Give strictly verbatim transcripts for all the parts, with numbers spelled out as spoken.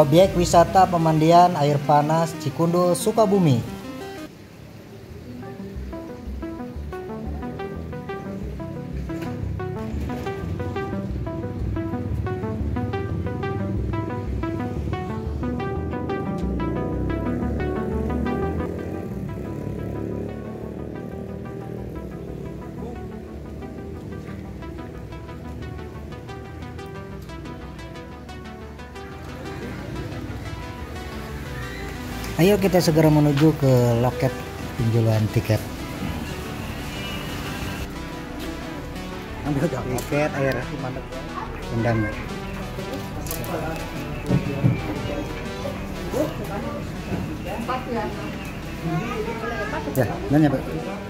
Objek wisata pemandian air panas Cikundul, Sukabumi. Ayo kita segera menuju ke loket penjualan tiket. Ambil tiket air rendam. Ya, nanya Pak.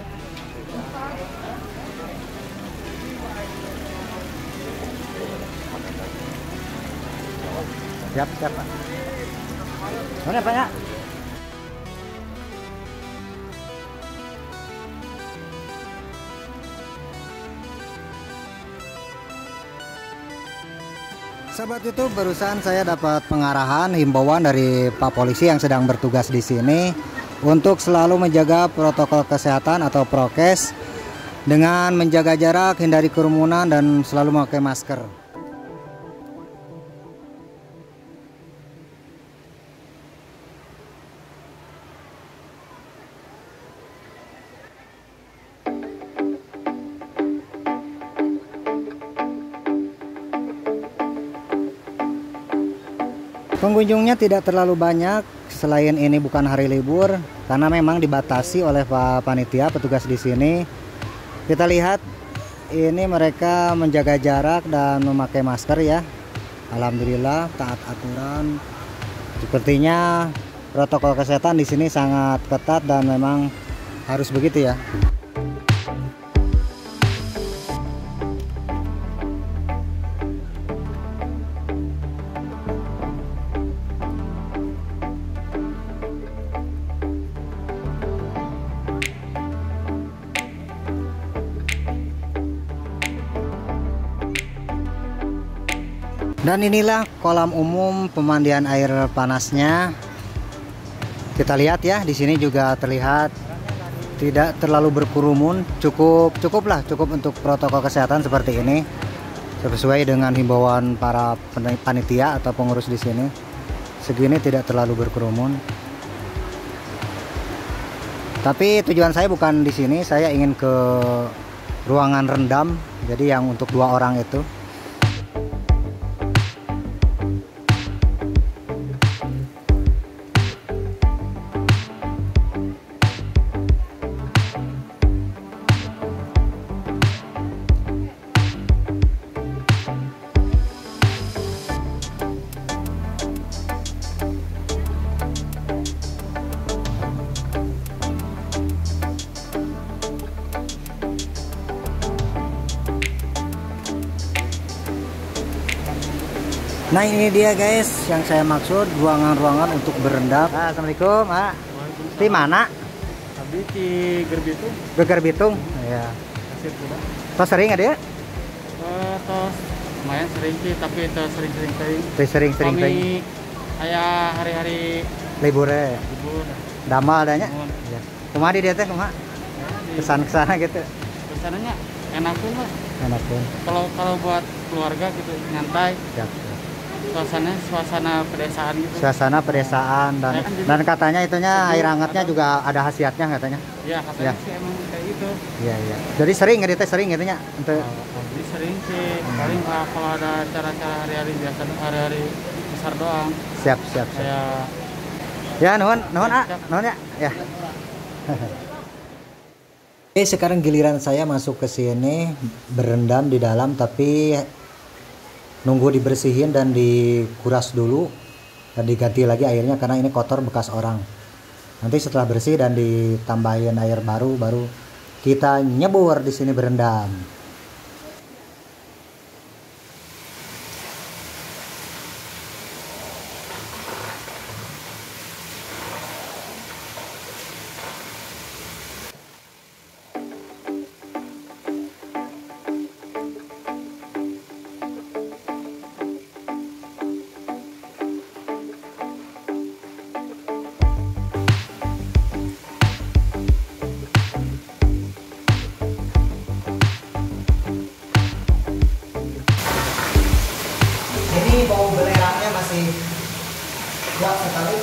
Siap, siap Pak. Mana Pak ya? Sahabat YouTube, barusan saya dapat pengarahan himbauan dari Pak Polisi yang sedang bertugas di sini untuk selalu menjaga protokol kesehatan atau prokes dengan menjaga jarak, hindari kerumunan dan selalu memakai masker. Pengunjungnya tidak terlalu banyak, selain ini bukan hari libur, karena memang dibatasi oleh Pak Panitia, petugas di sini. Kita lihat, ini mereka menjaga jarak dan memakai masker ya. Alhamdulillah, taat aturan. Sepertinya protokol kesehatan di sini sangat ketat dan memang harus begitu ya. Dan inilah kolam umum pemandian air panasnya. Kita lihat ya, di sini juga terlihat tidak terlalu berkerumun, cukup cukuplah cukup untuk protokol kesehatan seperti ini. Sesuai dengan himbauan para panitia atau pengurus di sini. Segini tidak terlalu berkerumun. Tapi tujuan saya bukan di sini, saya ingin ke ruangan rendam. Jadi yang untuk dua orang itu. Nah ini dia guys yang saya maksud, ruangan-ruangan untuk berendam. Ah, Assalamualaikum, Mak. Di mana? Tadi di Gerbitung. Ke Gerbitung? Ya. Tos sering ada ya? Uh, tos lumayan sering sih, tapi itu sering-sering sering. Sering-sering sering. Kami kayak hari-hari libur ya. Libur. Damal adanya. Ya. Kumaha di dia teh, kumaha? Kesan-kesana gitu. Kesananya enak pun lah. Enak pun. Kalau kalau buat keluarga gitu nyantai. Ya. Suasana suasana pedesaan gitu. Suasana pedesaan dan ya, kan, dan katanya itunya air hangatnya juga ada khasiatnya katanya. Iya, katanya ya. Sih emang kayak gitu. Iya, iya. Jadi sering nggak teh sering gitunya untuk oh, jadi sering sih. Hmm. Paling kalau ada acara-acara hari-hari biasa hari-hari besar doang. Siap, siap, siap. Kayak ya, nuhun, nuhun ah, nuhun ya. Ya. Oke, sekarang giliran saya masuk ke sini berendam di dalam, tapi nunggu dibersihin dan dikuras dulu dan diganti lagi airnya karena ini kotor bekas orang. Nanti setelah bersih dan ditambahin air baru, baru kita nyebur di sini berendam. Ya, sekali.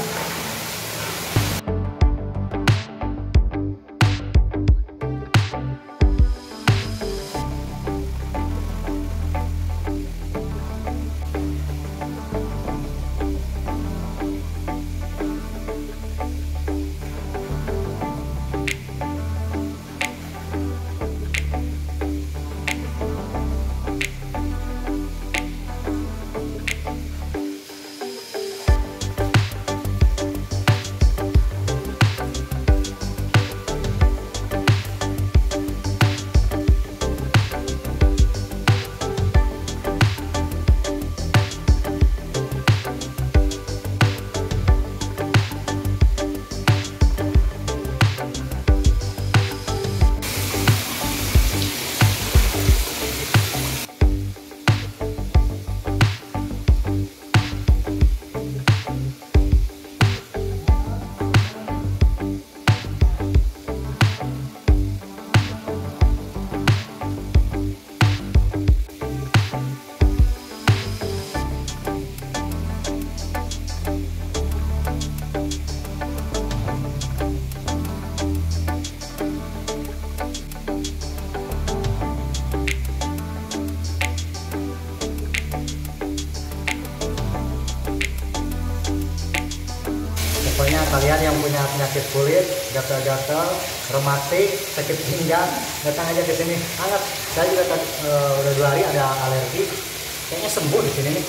Pokoknya kalian yang punya penyakit kulit, gatal-gatal, rematik, sakit pinggang, datang aja ke sini. Hangat. Saya juga tadi uh, udah dua hari ada alergi, kayaknya sembuh di sini nih.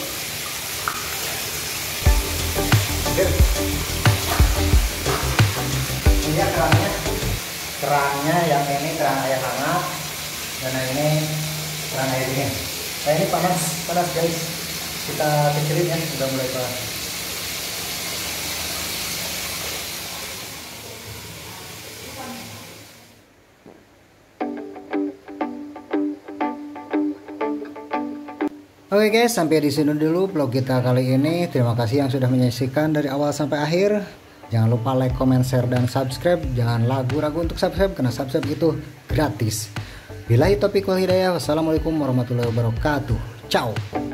Oke. Ini kerannya, kerannya yang ini keran air hangat, dan yang ini keran air dingin. Nah ini panas, panas guys. Kita kecilin ya, sudah mulai panas. Oke guys, sampai di sini dulu vlog kita kali ini. Terima kasih yang sudah menyaksikan dari awal sampai akhir. Jangan lupa like, comment, share, dan subscribe. Jangan ragu-ragu untuk subscribe karena subscribe itu gratis. Billahi taufiq wal hidayah. Wassalamualaikum warahmatullahi wabarakatuh. Ciao.